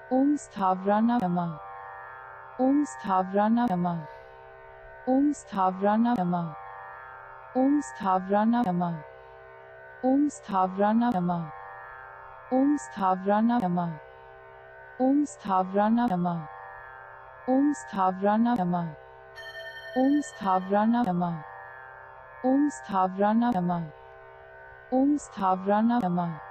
Om Sthavrana Namah. Om Sthavrana Namah. Om Sthavrana Namah. Om Sthavrana Namah. Om Sthavrana Namah. Om Sthavrana Namah. Om Sthavrana Namah. Om Sthavrana Namah. Om Sthavrana Namah. Om Sthavrana Namah. Om Sthavrana Namah.